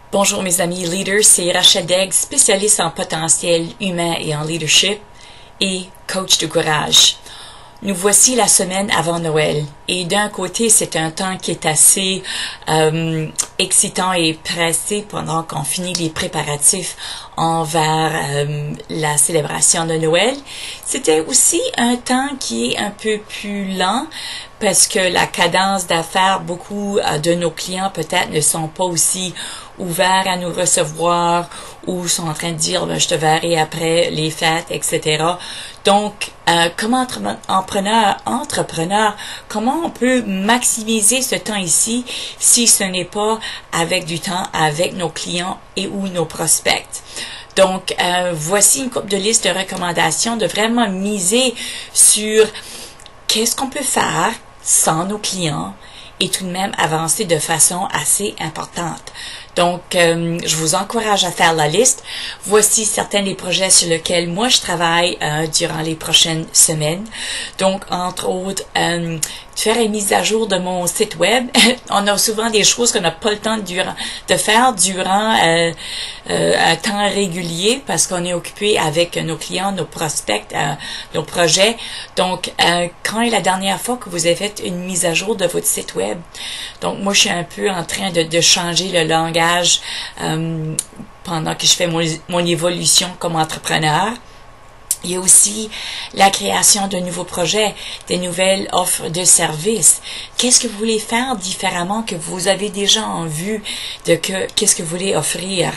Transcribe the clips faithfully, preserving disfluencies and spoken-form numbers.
Bonjour mes amis leaders, c'est Rachel Degg, spécialiste en potentiel humain et en leadership et coach de courage. Nous voici la semaine avant Noël et d'un côté c'est un temps qui est assez euh, excitant et pressé pendant qu'on finit les préparatifs envers euh, la célébration de Noël. C'était aussi un temps qui est un peu plus lent parce que la cadence d'affaires, beaucoup euh, de nos clients peut-être ne sont pas aussi ouverts à nous recevoir ou sont en train de dire ben, je te verrai après les fêtes, et cetera. Donc, euh, comme entrepreneur, entrepreneur, comment on peut maximiser ce temps ici si ce n'est pas avec du temps avec nos clients et ou nos prospects? Donc, euh, voici une couple de listes de recommandations de vraiment miser sur qu'est-ce qu'on peut faire sans nos clients et tout de même avancer de façon assez importante. Donc, euh, je vous encourage à faire la liste. Voici certains des projets sur lesquels moi je travaille euh, durant les prochaines semaines. Donc, entre autres, euh, faire une mise à jour de mon site web. On a souvent des choses qu'on n'a pas le temps de, durant, de faire durant euh, euh, un temps régulier parce qu'on est occupé avec nos clients, nos prospects, euh, nos projets. Donc, euh, quand est la dernière fois que vous avez fait une mise à jour de votre site web? Donc, moi, je suis un peu en train de, de changer le langage euh, pendant que je fais mon, mon évolution comme entrepreneur. Il y a aussi la création de nouveaux projets, des nouvelles offres de services. Qu'est-ce que vous voulez faire différemment que vous avez déjà en vue de que qu'est-ce que vous voulez offrir?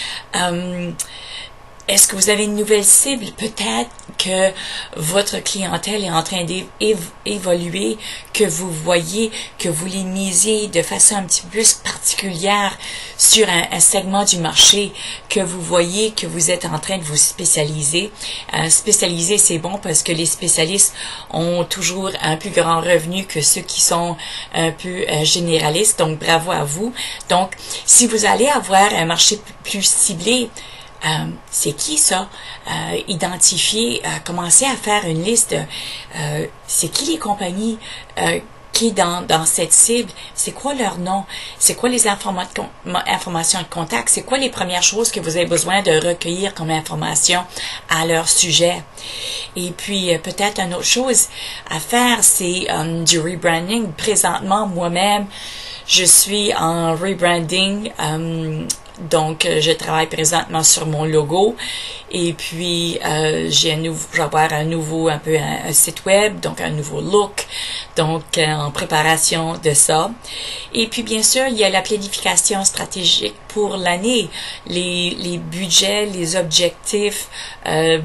Euh, Est-ce que vous avez une nouvelle cible? Peut-être que votre clientèle est en train d'évoluer, que vous voyez, que vous les misez de façon un petit peu plus particulière sur un, un segment du marché, que vous voyez que vous êtes en train de vous spécialiser. Euh, spécialiser, c'est bon parce que les spécialistes ont toujours un plus grand revenu que ceux qui sont un peu euh, généralistes. Donc, bravo à vous. Donc, si vous allez avoir un marché plus ciblé, Euh, c'est qui ça? Euh, identifier, euh, commencer à faire une liste. Euh, c'est qui les compagnies euh, qui dans dans cette cible? C'est quoi leur nom? C'est quoi les informa informations de contact? C'est quoi les premières choses que vous avez besoin de recueillir comme information à leur sujet? Et puis, euh, peut-être une autre chose à faire, c'est um, du rebranding. Présentement, moi-même, je suis en rebranding. Um, Donc, euh, je travaille présentement sur mon logo et puis euh, j'ai un nouveau, je vais avoir un nouveau, un peu un, un site web, donc un nouveau look, donc euh, en préparation de ça. Et puis, bien sûr, il y a la planification stratégique pour l'année, les, les budgets, les objectifs, euh,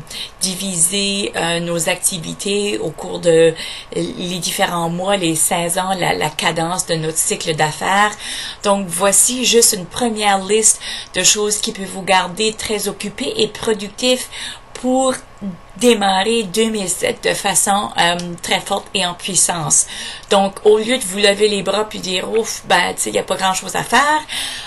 diviser euh, nos activités au cours de les différents mois, les saisons, la, la cadence de notre cycle d'affaires. Donc, voici juste une première liste de choses qui peuvent vous garder très occupé et productif pour démarrer deux mille sept de façon euh, très forte et en puissance. Donc, au lieu de vous lever les bras puis dire ouf, ben, tu sais, il n'y a pas grand chose à faire,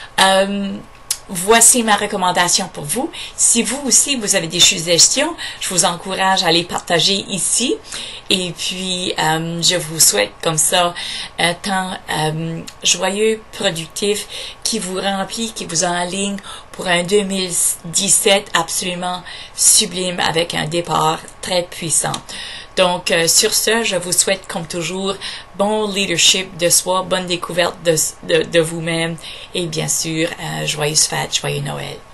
euh, voici ma recommandation pour vous. Si vous aussi, vous avez des suggestions, je vous encourage à les partager ici. Et puis, euh, je vous souhaite comme ça un temps euh, joyeux, productif, qui vous remplit, qui vous enligne pour un deux mille dix-sept absolument sublime avec un départ très puissant. Donc, euh, sur ce, je vous souhaite, comme toujours, bon leadership de soi, bonne découverte de, de, de vous-même et bien sûr, euh, joyeuses fêtes, joyeux Noël.